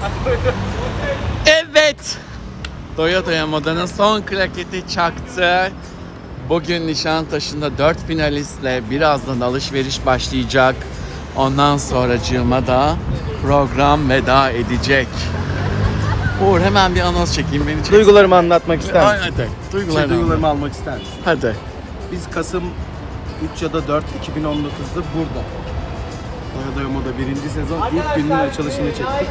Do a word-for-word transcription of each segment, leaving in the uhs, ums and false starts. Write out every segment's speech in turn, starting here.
Evet. Doya Doya Moda'nın son klaketi çaktı. Bugün Nişantaşı'nda dört finalistle birazdan alışveriş başlayacak. Ondan sonracığıma da program veda edecek. Uğur hemen bir anons çekeyim beni çek. Duygularımı anlatmak ister misin? Hadi. Duygularımı, şey, duygularımı almak ister misin? Hadi. Biz Kasım üç ya da dört iki bin on dokuz'da burada. Doya Doya Moda birinci sezon ilk günün açılışını çektik.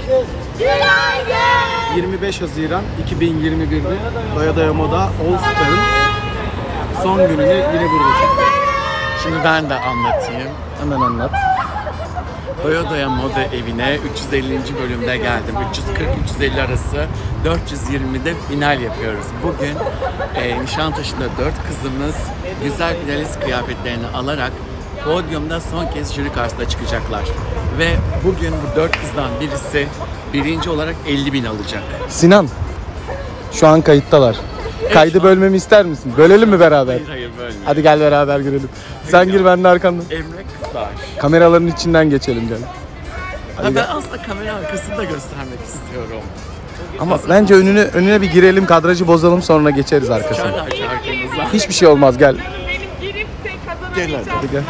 yirmi beş Haziran iki bin yirmi bir'de Doya Doya Moda All Star'ın son gününü yine burada çektik. Şimdi ben de anlatayım. Hemen anlat. Doya Doya Moda evine üç yüz ellinci bölümde geldim. üç yüz kırk üç yüz elli arası dört yüz yirmi'de final yapıyoruz. Bugün e, Nişantaşı'nda dört kızımız güzel finalist kıyafetlerini alarak podyumda son kez jüri karşısına çıkacaklar. Ve bugün bu dört kızdan birisi birinci olarak elli bin alacak. Sinan, şu an kayıttalar. Kaydı şu an- bölmemi ister misin? Bölelim mi beraber? Hayır hayır böyle. Hadi gel beraber görelim. Sen gir, ben de arkandan. Emre Kızlar. Kameraların içinden geçelim gel. Ha, ben aslında kamera arkasını da göstermek istiyorum. Ama bence önüne önüne bir girelim, kadrajı bozalım, sonra geçeriz arkasına. Çarlar arkamıza. Hiçbir şey olmaz, gel. Benim girip de Gel hadi. kazanamayacağım. Hadi gel.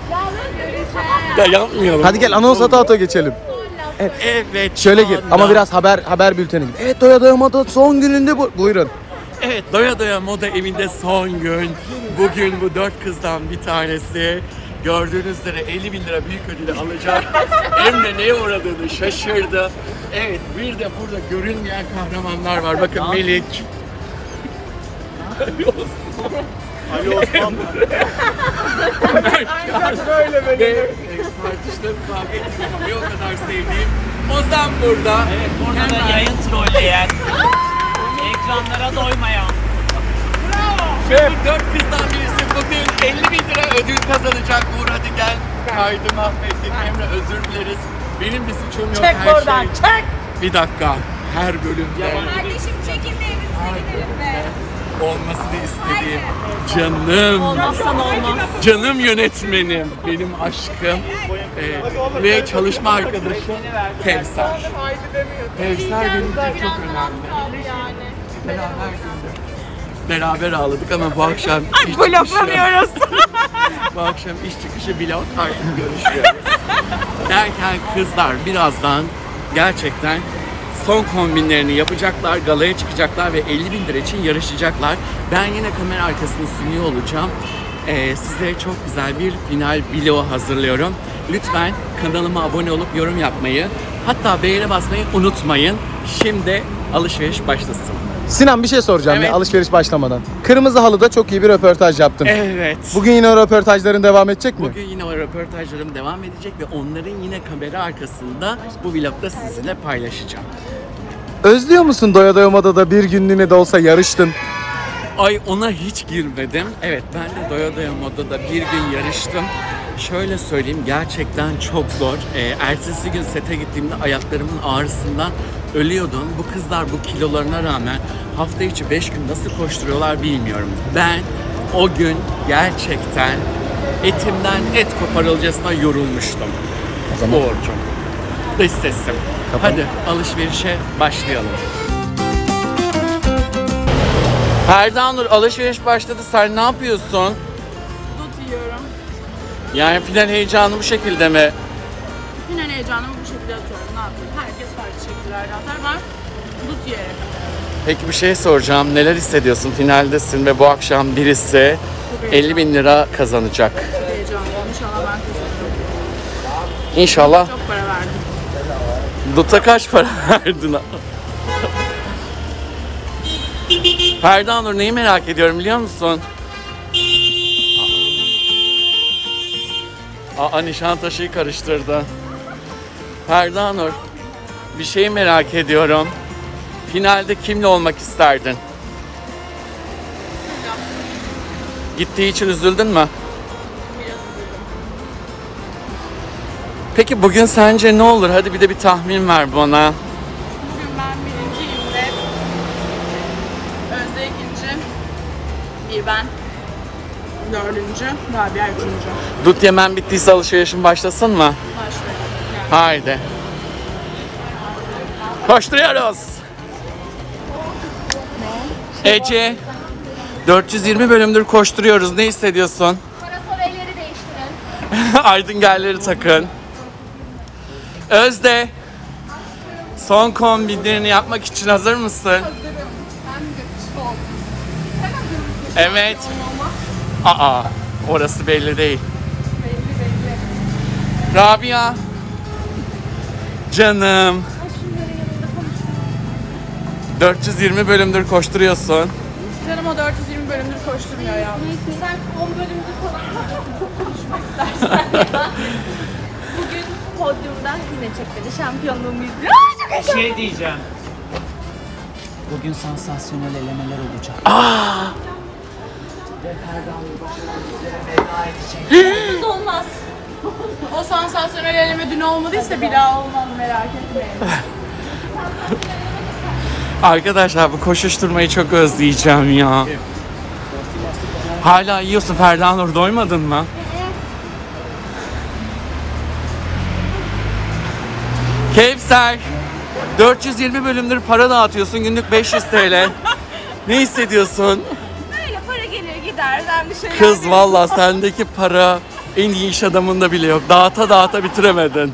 Ya yapmayalım. Hadi gel, anons ata ata geçelim. Evet. Şöyle şu gir anda- ama biraz haber haber bülteni gibi. Evet, Doya Doya Moda son gününde bu. Buyurun. Evet, Doya Doya Moda evinde son gün. Bugün bu dört kızdan bir tanesi gördüğünüz üzere elli bin lira büyük ödülü alacak. Emre neye uğradığını şaşırdı. Evet, bir de burada görünmeyen kahramanlar var. Bakın Melik. Ali Osman. Ali Osman. Böyle böyle. Ve tartıştığım, kavga ettiğim ama bir o kadar sevdiğim Ozan burada. Evet, burada da yayın trolleyen, ekranlara doymayan. Ve bu dört kızdan birisi bugün elli bin lira ödül kazanacak. Uğur hadi gel. Kaydı mahvettik. Emre özür dileriz. Benim bir suçum yok. Çek her oradan, şey. çek! Bir dakika. Her bölümde Kardeşim çekin de evimize gidelim be. olmasını istediğim canım. Olmazsan olmaz. Canım yönetmenim. Benim aşkım. Ee, ve çalışma arkadaşım Kevser. Kevser benim için çok önemli. Beraber güldük. Beraber ağladık ama bu akşam Ay iş bloklamıyoruz. Bu akşam iş çıkışı blok artık görüşüyoruz. Derken kızlar birazdan gerçekten son kombinlerini yapacaklar, galaya çıkacaklar ve elli bin lira için yarışacaklar. Ben yine kamera arkasını sunuyor olacağım. Ee, size çok güzel bir final vlog hazırlıyorum. Lütfen kanalıma abone olup yorum yapmayı, hatta beğene basmayı unutmayın. Şimdi alışveriş başlasın. Sinan, bir şey soracağım Evet. ya alışveriş başlamadan. Kırmızı Halı'da çok iyi bir röportaj yaptın. Evet. Bugün yine o röportajların devam edecek mi? Bugün yine o röportajlarım devam edecek ve onların yine kamera arkasında bu vlogda sizinle paylaşacağım. Özlüyor musun Doya Doya Moda'da bir günlüğüne de olsa yarıştın? Ay ona hiç girmedim. Evet, ben de Doya Doya Moda'da bir gün yarıştım. Şöyle söyleyeyim, gerçekten çok zor. Ee, ertesi gün sete gittiğimde ayaklarımın ağrısından ölüyordum. Bu kızlar bu kilolarına rağmen hafta içi beş gün nasıl koşturuyorlar bilmiyorum. Ben o gün gerçekten etimden et koparılcasına yorulmuştum. O zaman Uğurcuğum. Dış sesim. Kapan. Hadi alışverişe başlayalım. Ferdanur, alışveriş başladı. Sen ne yapıyorsun? Dut yiyorum. Yani final heyecanı bu şekilde mi? Final heyecanımı bu şekilde atıyorum. Ne yapayım? Herkes farklı şekillerde atar. Ben dut yiyerek. Peki bir şey soracağım. Neler hissediyorsun? Finaldesin ve bu akşam birisi elli bin lira kazanacak. Çok heyecanlıyım. İnşallah ben kazanırım. İnşallah. Çok para verdim. Dut'a kaç para verdin? Ferdanur, neyi merak ediyorum biliyor musun? Aa, Nişantaşı'yı karıştırdı. Ferdanur, bir şeyi merak ediyorum. Finalde kimle olmak isterdin? Gittiği için üzüldün mü? Peki bugün sence ne olur? Hadi bir de bir tahmin ver bana. Bugün ben birinciyim ve Özde ikinci. Bir ben. Dördüncü. Rabia üçüncü. Dut yemen bittiyse alışverişin başlasın mı? Başlayalım. Yani Haydi. Koşturuyoruz. Ece, dört yüz yirmi bölümdür koşturuyoruz. Ne hissediyorsun? Parasoleyleri değiştirin. Aydıngerleri takın. Özde, son kombinlerini yapmak için hazır mısın? Hazırım. Ben yakışıklı oldum. Sen hazır mısın? Evet. Aa, orası belli değil. Belli belli. Rabia. Canım. dört yüz yirmi bölümdür koşturuyorsun. Canım o dört yüz yirmi bölümdür koşturmuyor ya. Sen on bölümde falan çok konuşmak istersen ya. Bugün podyumda yine çekmedi. Şampiyonluğumu izliyor. Ay çok Bir şey diyeceğim. Bugün sansasyonel elemeler olacak. heyecanlı olmaz. O sansasyonel eleme dün olmadıysa bir daha olmaz, merak etmeyin. Arkadaşlar bu koşuşturmayı çok özleyeceğim ya. Hala yiyorsun Ferda Nur, doymadın mı? Kevser, dört yüz yirmi bölümdür para dağıtıyorsun, günlük beş yüz TL. Ne hissediyorsun? Böyle para gelir gider. Ben bir şeyler Kız valla sendeki para en iyi iş adamında bile yok. Dağıta dağıta bitiremedin.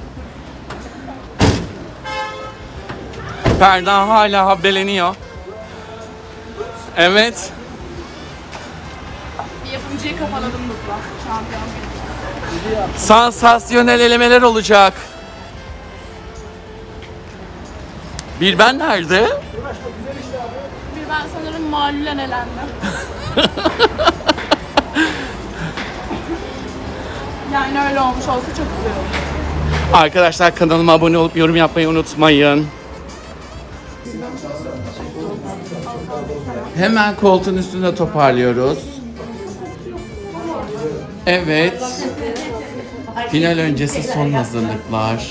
Ferda hala habbeleniyor. Evet. Bir yapımcıyı kafaladım mutlu. Şampiyon benim. Sansasyonel elemeler olacak. Bir ben nerede? Bir ben sanırım malulen elendim. Yani öyle olmuş olsa çok güzel olur. Arkadaşlar kanalıma abone olup yorum yapmayı unutmayın. Hemen koltuğun üstünde toparlıyoruz. Evet. Final öncesi son hazırlıklar.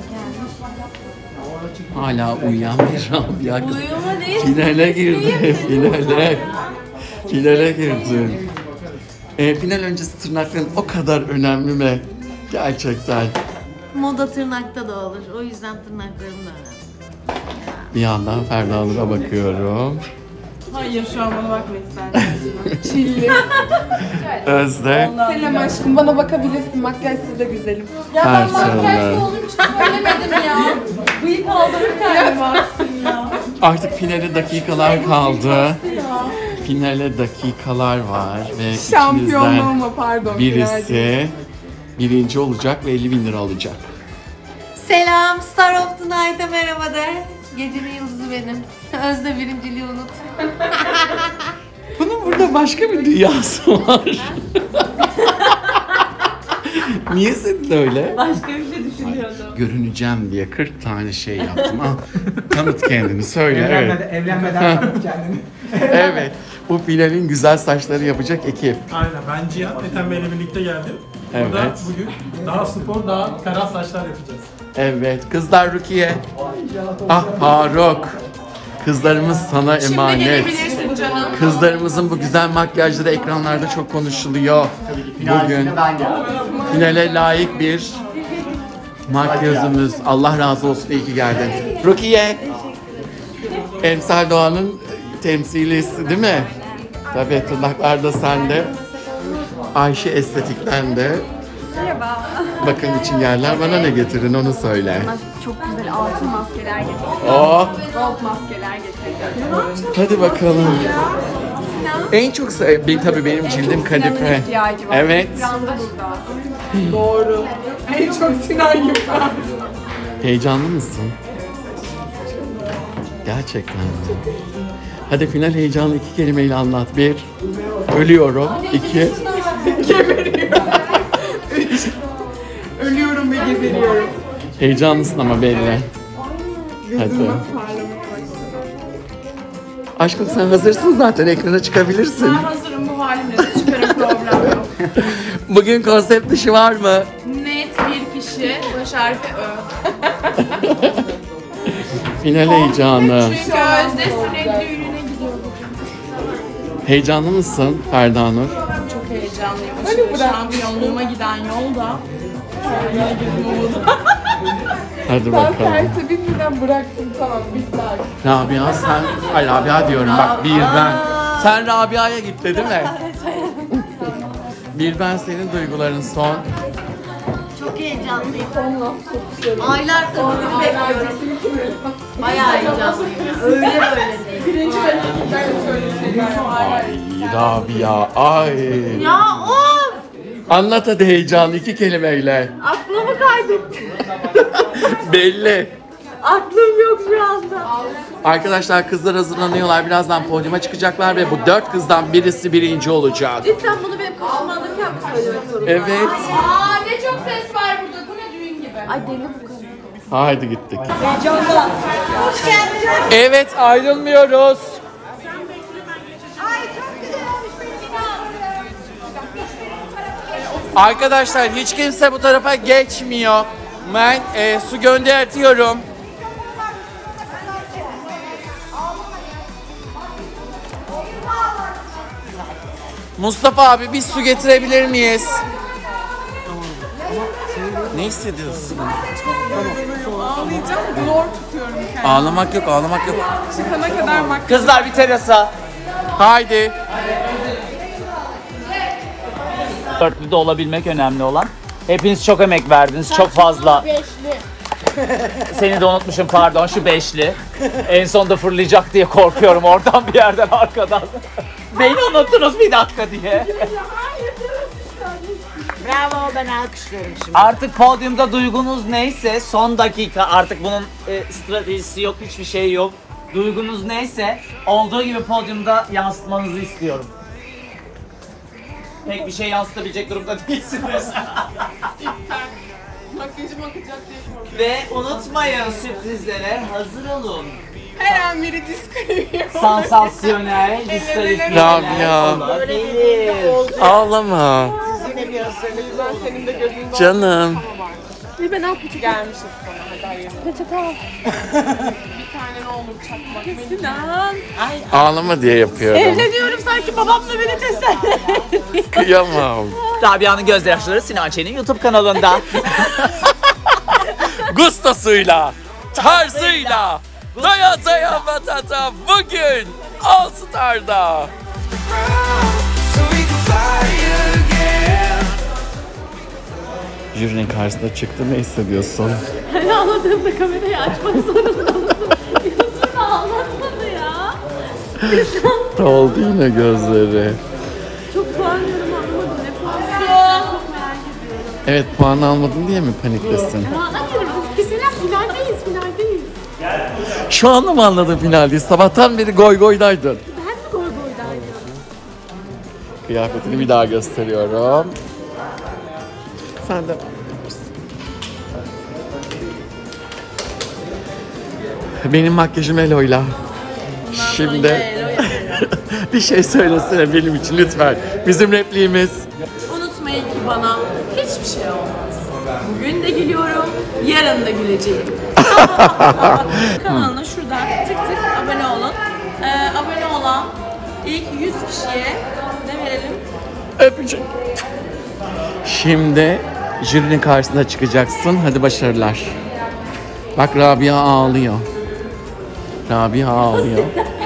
Hala uyuyan bir Rabia kız. Uyuma değil. Finale girdi. Finale. Finale girdi. E, final öncesi tırnakların o kadar önemli mi? Gerçekten. Moda tırnakta da olur. O yüzden tırnaklarım da önemli. Bir yandan Ferda Nur'a bakıyorum. Hayır, şu an bana bakmayın istersen. Çilli. Özde. Selam aşkım, bana bakabilirsin. Makyajsız da güzelim. Personel. Söylemedim ya. Bıyık aldırırken varsın ya. Artık finale dakikalar kaldı. Finale dakikalar var ve içimizden Şampiyonluğuma pardon. birisi birinci olacak ve elli bin lira alacak. Selam, Star of the Night'a merhaba de. Gecenin yıldızı benim. Özde birinciliği unut. Bunun burada başka bir dünyası var. Niye senin öyle? Başka bir şey düşünüyordum. Görüneceğim diye kırk tane şey yaptım. Al, tanıt kendini, söyle. Evlenmeden, Evet. evlenmeden tanıt kendini. Evet. Bu finalin güzel saçları yapacak ekip. Aynen, ben Cihan, Ethem Bey'le birlikte geldim. Burada Evet. bugün daha spor, daha ferah saçlar yapacağız. Evet. Kızlar Rukiye. Ah Faruk. Kızlarımız sana Şimdi emanet. gelebilirsin canım. Kızlarımızın bu güzel makyajları ekranlarda çok konuşuluyor. Bugün finale layık bir makyajımız. Allah razı olsun, iyi ki geldin. Rukiye. Emsal Doğan'ın temsilcisi değil mi? Tabii, tırnaklar da sende. Ayşe Estetik'ten de. Merhaba. Bakın için yerler, bana ne getirin onu söyle. Çok güzel altın maskeler getirdim. Oh, Gold maskeler getirdim. hadi bakalım. En çok sev- bir tabii benim cildim kadife. ihtiyacı var. Evet. Branda burada. Doğru. En çok Sinan gibi. Heyecanlı mısın? Gerçekten mi? Hadi final heyecanı iki kelimeyle anlat. Bir, ölüyorum. İki, Ölüyorum ve geberiyorum. heyecanlısın ama belli. Hadi. Aşkım sen hazırsın zaten, ekrana çıkabilirsin. Ben hazırım, bu halimle de çıkarım, problem yok. Bugün konsept dışı var mı? Net bir kişi, baş harfi Ö. Final heyecanı. Çünkü Özde sürekli ürüne gidiyor. Heyecanlı mısın Ferda Nur? Çok heyecanlıyım. Şimdi şampiyonluğuma giden yolda. Şu an yine girdim umuda. Hadi Ben bakalım. tersi bilmeden bıraktım, tamam bitti artık. Rabia sen, ay Rabia diyorum bak bir ben. Sen Rabia'ya gitti değil mi? Bir ben senin duyguların son. Çok heyecanlıyım. Aylardır bunu bekliyorum. Bayağı heyecanlıyım. Öyle böyle değil. Birinci ve ikinciden söyleyecekler. Ay Rabia ay. Ya of! Anlat hadi heyecanı iki kelimeyle. Aklımı kaybettim. Belli. Aklım yok şu anda. Arkadaşlar kızlar hazırlanıyorlar. Birazdan podyuma çıkacaklar ve bu dört kızdan birisi birinci olacak. Lütfen bunu benim kafama alırken mi söylemek zorundayım? Evet. Aa ne çok ses var burada, bu ne düğün gibi. Ay deli bu kız. Haydi gittik. Hoş geldiniz. Evet ayrılmıyoruz. Arkadaşlar hiç kimse bu tarafa geçmiyor. Ben e, su göndertiyorum. Mustafa abi bir su getirebilir miyiz? Ne hissediyorsun? Ağlayacağım, glor tutuyorum kendimi. Ağlamak yok, ağlamak yok. Çıkana kadar bak. Kızlar bir terasa. Haydi. Dörtlüde olabilmek önemli olan. Hepiniz çok emek verdiniz. Çok fazla. Seni de unutmuşum pardon şu beşli. En sonunda fırlayacak diye korkuyorum oradan bir yerden arkadan. Beni unuttunuz bir dakika diye. Bravo, ben alkışlıyorum şimdi. Artık podyumda duygunuz neyse son dakika artık bunun e, stratejisi yok hiçbir şey yok. Duygunuz neyse olduğu gibi podyumda yansıtmanızı istiyorum. Pek bir şey yansıtabilecek durumda değilsiniz. Makyajım akacak diye korkuyorum. Ve unutmayın sürprizlere hazır olun. Her an biri diskalifiye olur. Sansasyonel, diskalifiyeler Rabia. olabilir. Ağlama. Yine bir hazırlık. Ben senin de gözünden Canım. Bir ben al gelmişiz sana. Hadi hayırlı. Peçete al. Bir tane ne olur çakmak. Sinan. Ağlama diye yapıyorum. Evleniyorum sanki babamla beni teselli. Kıyamam. Rabia'nın gözyaşları Sinan Çelik'in YouTube kanalında. Gustosuyla, tarzıyla, doya doya batata bugün All Star'da. Jürinin karşısına çıktı, ne hissediyorsun? Her ağladığımda kamerayı açmak zorunda mısın? Yusuf ağlatmadı ya. Oldu yine gözleri. Çok puanlıyorum anlamadım. Ne puanı? Çok merak ediyorum. Evet, puan almadın diye mi paniklesin? Hayır, biz finaldeyiz, finaldeyiz. Şu anda mı anladın finaldeyiz? Sabahtan beri goy goydaydın. Ben mi goy goydaydım? Kıyafetini bir daha gösteriyorum. Sen de benim makyajım Elo'yla. Şimdi bir şey söylesene benim için lütfen. Bizim repliğimiz. Unutmayın ki bana hiçbir şey olmaz. Bugün de gülüyorum, yarın da güleceğim. Kanalına şuradan tık tık abone olun. Ee, abone olan ilk yüz kişiye ne verelim? Öpücük. Şimdi jürinin karşısına çıkacaksın. Hadi başarılar. Bak Rabia ağlıyor. Rabia ağlıyor.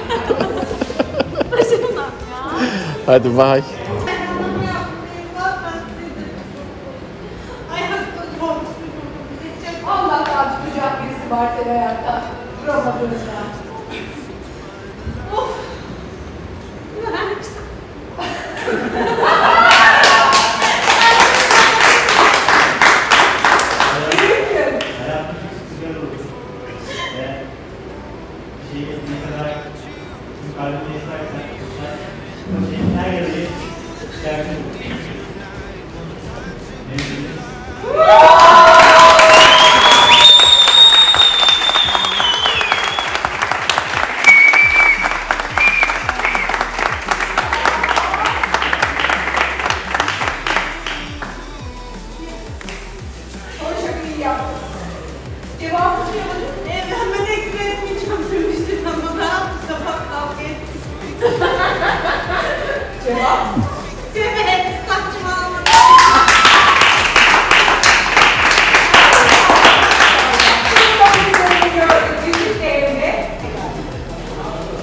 Hadi bay. Evet, saç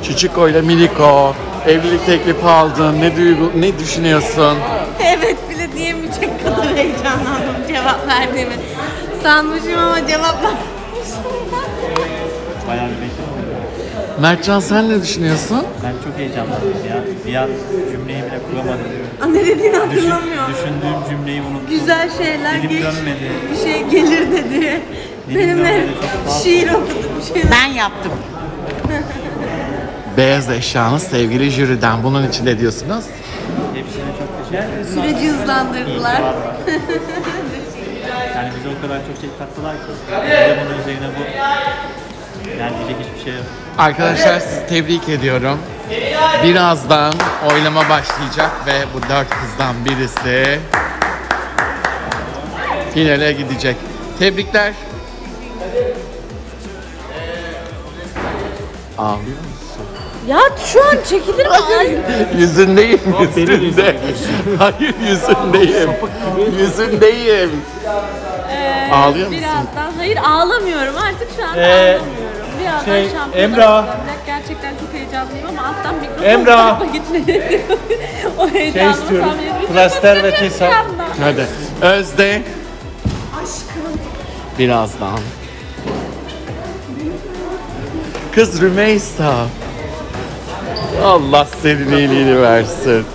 Çiçiko ile Miliko evlilik teklifi aldın. Ne duygu, ne düşünüyorsun? Evet bile diyemeyecek kadar heyecanlandım cevap verdiğimi. Sanmışım ama cevap vermişim. Bayağı bir bekledim. Mertcan sen ne düşünüyorsun? Ben çok heyecanlandım ya. Bir an cümleyi bile kuramadım. Aa, ne dediğini Düşün, hatırlamıyorum. düşündüğüm cümleyi unuttum. Güzel şeyler Dilim geç, dönmedi. bir şey gelir dedi. Dilim Benimle dönmedi, çok fazla. şiir okudu bir şeyler. Ben yaptım. Beyaz eşyanız sevgili jüriden. Bunun için ne diyorsunuz? Hepsine çok teşekkür ederim. Süreci hızlandırdılar. Yani bize o kadar çok şey kattılar ki. Bir de bunun üzerine bu. Yani diyecek hiçbir şey yok. Arkadaşlar sizi tebrik ediyorum. Birazdan oylama başlayacak ve bu dört kızdan birisi finale gidecek. Tebrikler. Ağlıyor musun? Ya şu an çekilir mi? Ay. Yüzündeyim, yüzünde. Hayır, yüzündeyim. Yüzündeyim. Ee, Ağlıyor musun? Birazdan. Hayır ağlamıyorum artık şu an Ee, ağlamıyorum. Birazdan şey, şampiyona Emrah. kazanacak. Gerçekten çok heyecanlıyım ama alttan mikrofon Emrah. tarafa gitmedi. O Şey heyecanımı istiyorum. tahmin etmiyorum. Plaster ve tesap. Hadi. Özde. Aşkım. Birazdan. Kız Rümeysa. Allah senin iyiliğini versin.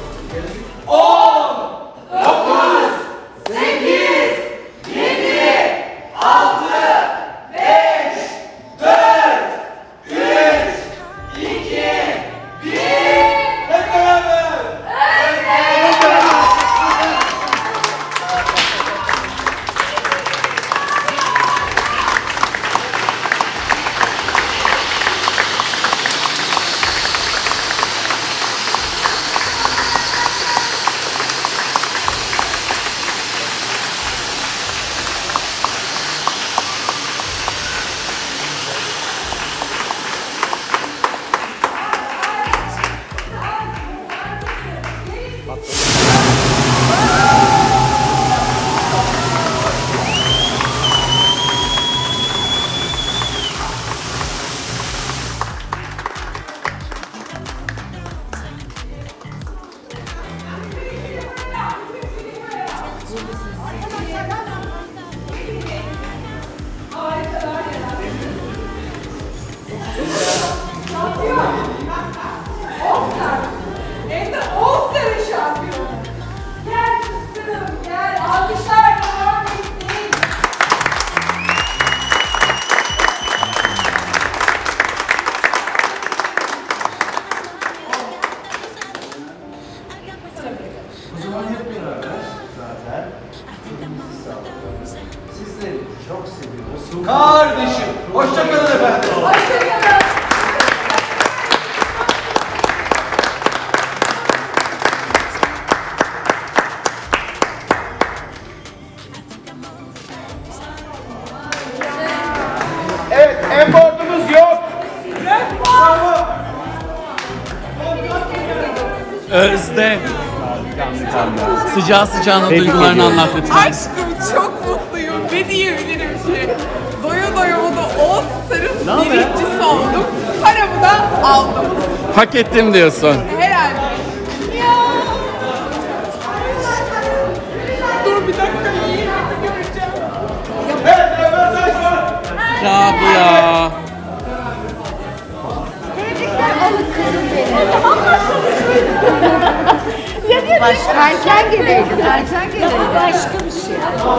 Kardeşim, hoşça kalın efendim. Evet, M-Board'umuz yok. Özde. Sıcağı sıcağına duygularını anlat lütfen. Aşkım çok mutluyum. Ne diyebilirim ki? Doya doya o da o starın birincisi oldum. Paramı da aldım. Hak ettim diyorsun. Herhalde. Ya. Dur bir dakika. İyi göreceğim. Rabia. Başka erken geleydin, erken geleydin. Başka bir şey.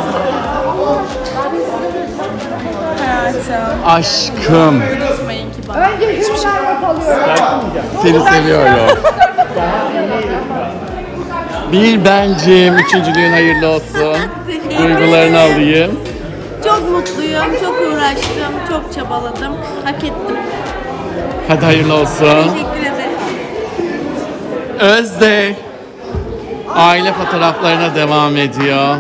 Hayatım. Aşkım. Unutmayın ki bana. Önce şunlarla kalıyorum. Seni seviyorum. Bir bencim. Üçüncülüğün hayırlı olsun. Duygularını alayım. Çok mutluyum, çok uğraştım, çok çabaladım. Hak ettim. Hadi hayırlı olsun. Teşekkür ederim. Özde. Aile fotoğraflarına devam ediyor.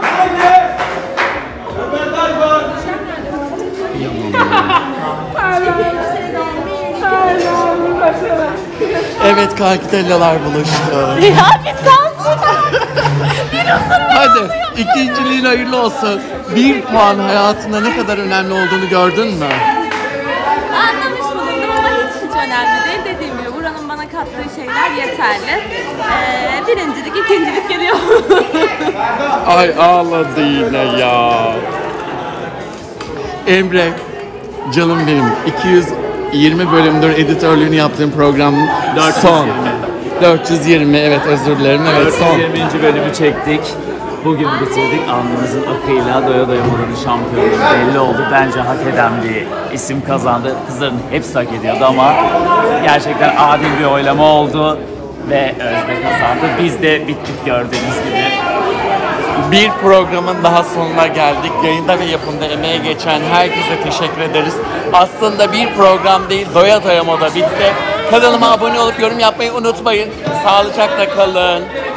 Evet, Kalkitellalar buluştu. Ya bir sansın. Hadi ikinciliğin hayırlı olsun. Bir puan hayatında ne kadar önemli olduğunu gördün mü? Anlamış bulundum ama hiç hiç önemli değil dediğim bana kattığı şeyler yeterli. Ee, birincilik, ikincilik geliyor. Ay ağladı yine ya. Emre, canım benim. iki yüz yirmi bölümdür editörlüğünü yaptığım program son. dört yüz yirmi evet özür dilerim. Evet dört son. yüz yirminci bölümü çektik. Bugün bitirdik. Alnımızın akıyla Doya Doya Moda'nın şampiyonu belli oldu. Bence hak eden bir isim kazandı. Kızların hepsi hak ediyordu ama gerçekten adil bir oylama oldu. Ve Özde kazandı. Biz de bittik gördüğünüz gibi. Bir programın daha sonuna geldik. Yayında ve yapımda emeğe geçen herkese teşekkür ederiz. Aslında bir program değil, Doya Doya Moda bitti. Kanalıma abone olup yorum yapmayı unutmayın. Sağlıcakla kalın.